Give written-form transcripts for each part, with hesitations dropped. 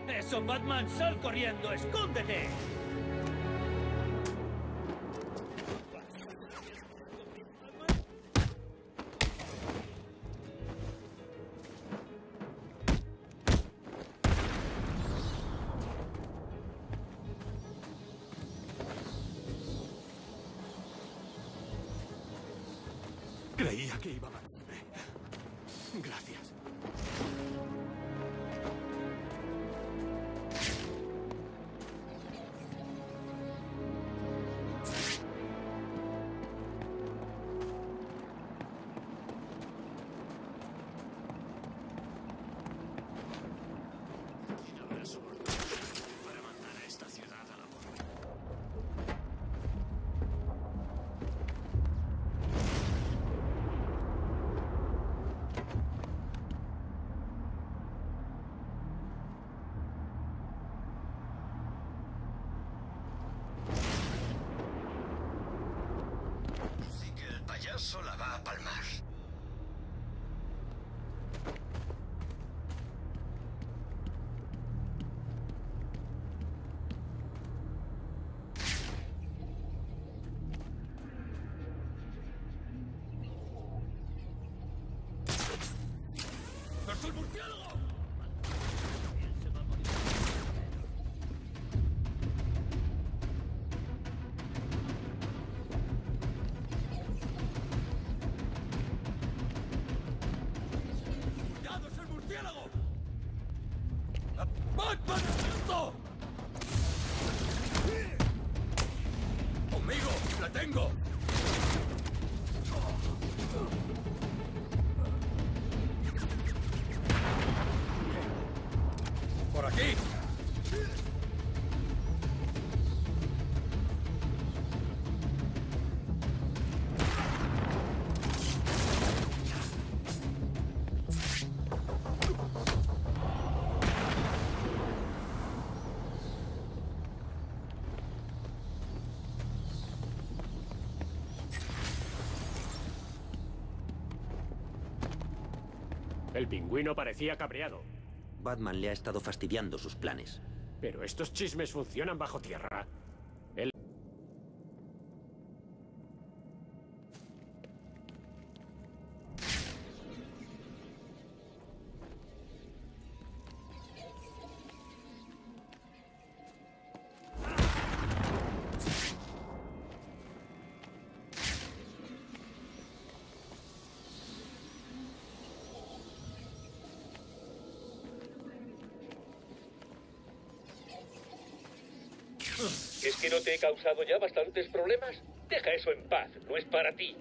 ¡Eso, Batman! ¡Sal corriendo! ¡Escóndete! Creía que iba a matarme. Gracias. ¿Quién habrá sobornado para mandar a esta ciudad a la porra? Sí que el payaso la va a palmar. ¡Es el murciélago! ¡Cuidado, es el murciélago! ¡Batman, esto! ¡Conmigo! ¡La tengo! ¡Por aquí! El pingüino parecía cabreado. Batman le ha estado fastidiando sus planes. Pero estos chismes funcionan bajo tierra. Él... ¿Es que no te he causado ya bastantes problemas? Deja eso en paz, no es para ti.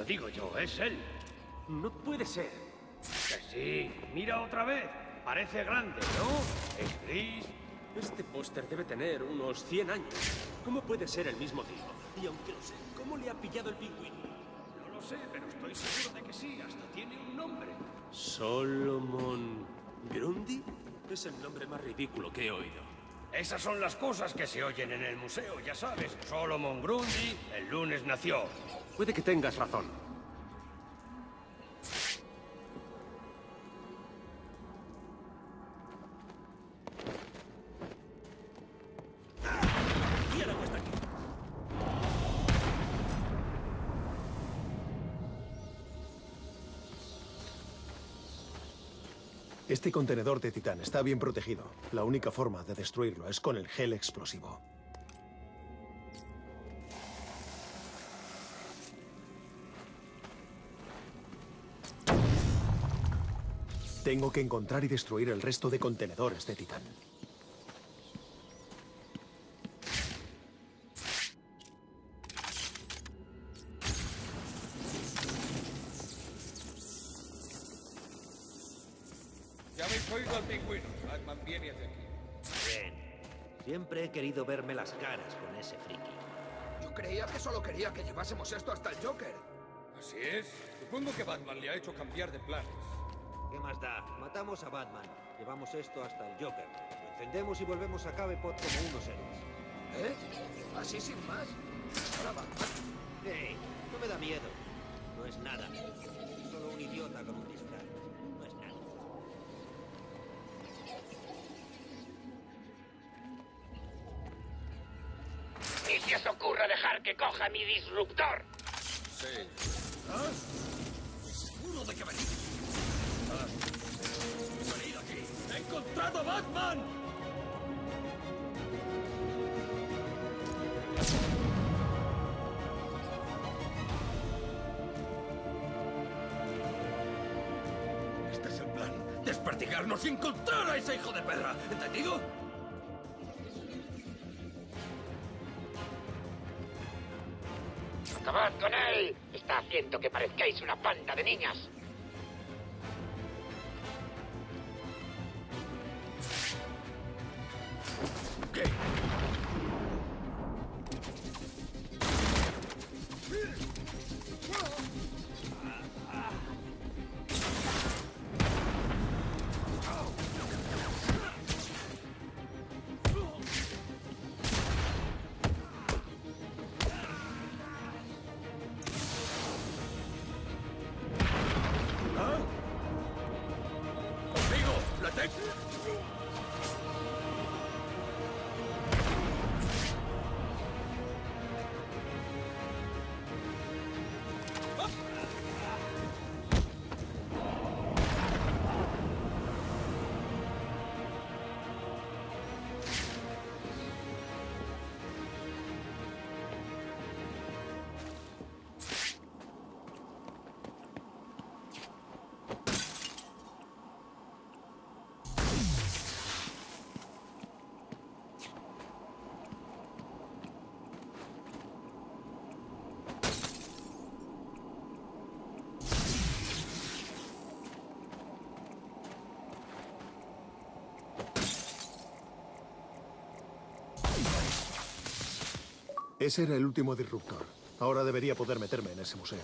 Lo digo yo, es él. No puede ser. Que sí, mira otra vez. Parece grande, ¿no? Es gris. Este póster debe tener unos 100 años. ¿Cómo puede ser el mismo tío? Y aunque lo sé, ¿cómo le ha pillado el pingüino? No lo sé, pero estoy seguro de que sí. Hasta tiene un nombre. ¿Solomon Grundy? Es el nombre más ridículo que he oído. Esas son las cosas que se oyen en el museo, ya sabes. Solomon Grundy el lunes nació. Puede que tengas razón. ¡Murciélago está aquí! Este contenedor de titán está bien protegido. La única forma de destruirlo es con el gel explosivo. Tengo que encontrar y destruir el resto de contenedores de titán. Ya habéis oído al pingüino. Batman viene hacia aquí. Bien. Siempre he querido verme las caras con ese friki. Yo creía que solo quería que llevásemos esto hasta el Joker. Así es. Supongo que Batman le ha hecho cambiar de planes. ¿Qué más da? Matamos a Batman. Llevamos esto hasta el Joker. Lo encendemos y volvemos a Cabepot como unos héroes. ¿Eh? ¿Así sin más? Ahora Batman. ¡Hey! No me da miedo. No es nada. Soy solo un idiota con un disfraz. No es nada. Ni se os ocurra dejar que coja mi disruptor. Sí. ¿Ah? ¿Seguro de que venís? Ah. ¡Venid aquí! ¡He encontrado a Batman! Este es el plan. Desperdigarnos y encontrar a ese hijo de perra. ¿Entendido? ¡Acabad con él! Está haciendo que parezcáis una panda de niñas. ¿Qué? ¿Ah? ¡Conmigo! ¡Latex! Ese era el último disruptor. Ahora debería poder meterme en ese museo.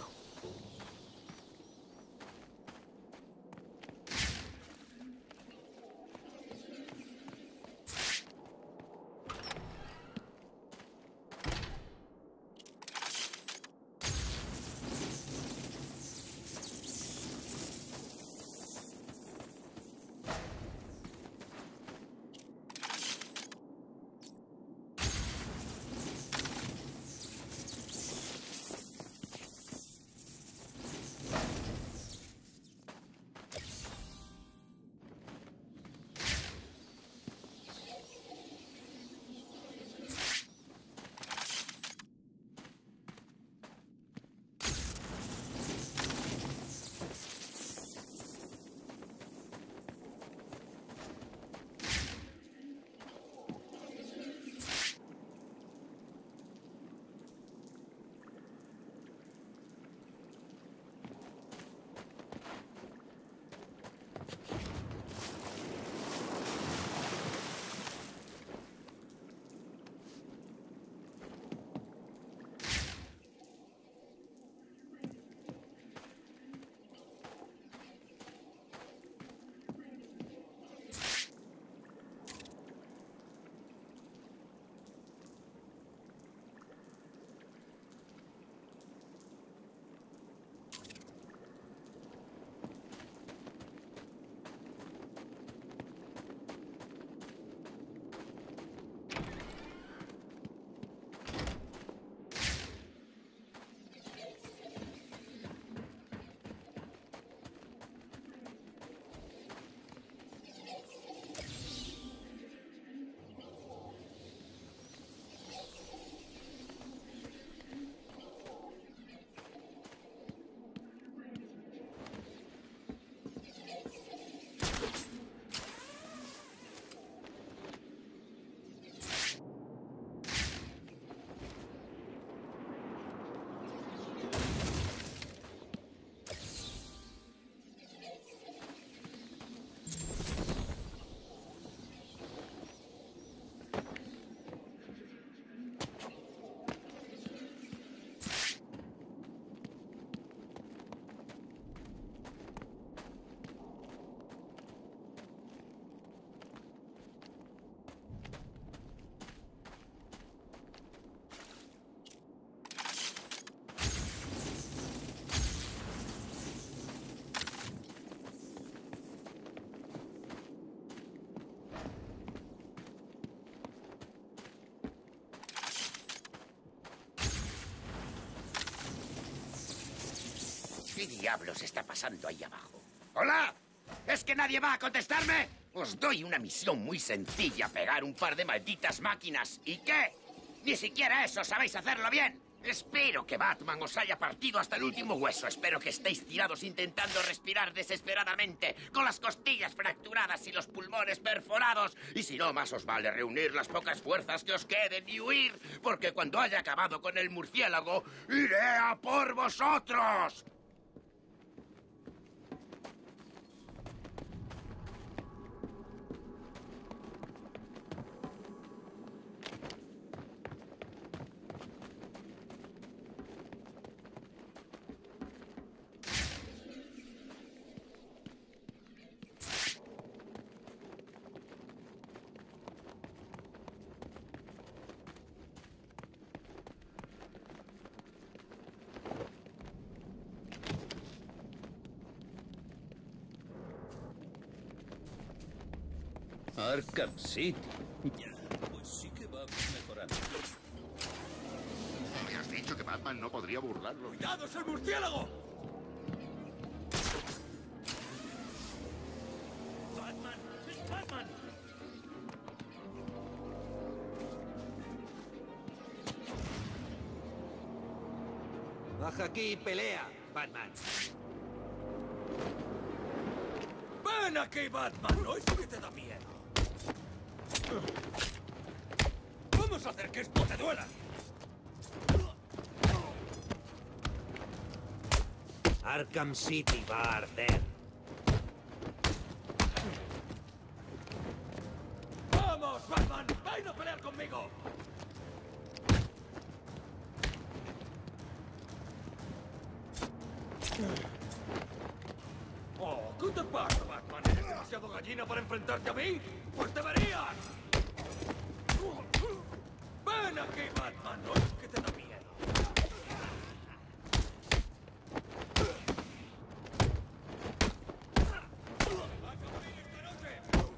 diablos está pasando ahí abajo? ¡Hola! ¿Es que nadie va a contestarme? Os doy una misión muy sencilla, pegar un par de malditas máquinas. ¿Y qué? Ni siquiera eso sabéis hacerlo bien. Espero que Batman os haya partido hasta el último hueso. Espero que estéis tirados intentando respirar desesperadamente, con las costillas fracturadas y los pulmones perforados. Y si no, más os vale reunir las pocas fuerzas que os queden y huir, porque cuando haya acabado con el murciélago, iré a por vosotros. Arkham City. Ya, pues sí que va mejorando. Me has dicho que Batman no podría burlarlo. ¡Cuidado, es el murciélago! ¡Batman! ¡Es Batman! Baja aquí y pelea, Batman. ¡Ven aquí, Batman! ¿No es que te da miedo? ¡Vamos a hacer que esto te duela! Arkham City va a arder. ¡Vamos, Batman! ¡Ven a pelear conmigo! Oh, ¿qué te pasa, Batman? ¿Eres demasiado gallina para enfrentarte a mí? ¡Pues deberías! ¡Ven aquí, Batman! ¿No es que te da miedo? ¡Vas a morir esta noche!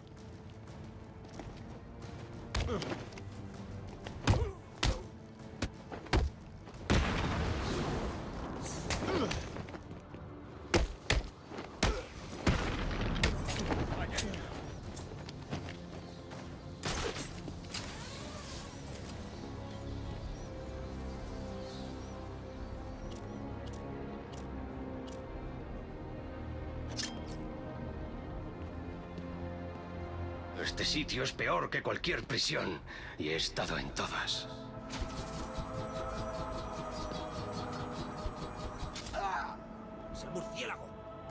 Este sitio es peor que cualquier prisión, y he estado en todas. ¡Es el murciélago!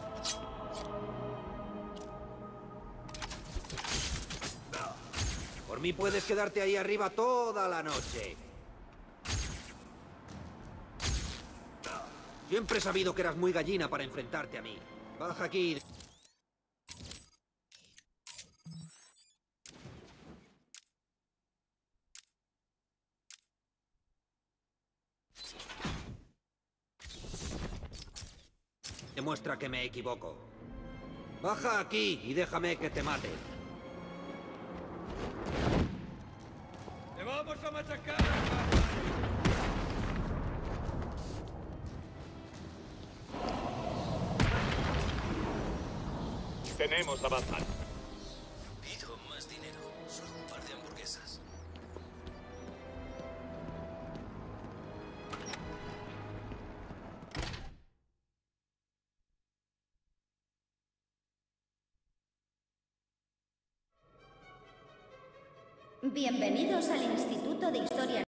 Por mí puedes quedarte ahí arriba toda la noche. Siempre he sabido que eras muy gallina para enfrentarte a mí. Baja aquí. Demuestra que me equivoco. Baja aquí y déjame que te mate. ¡Te vamos a machacar, Batman! Tenemos a Batman. Pido más dinero. Solo un par de hamburguesas. Bienvenidos al Instituto de Historia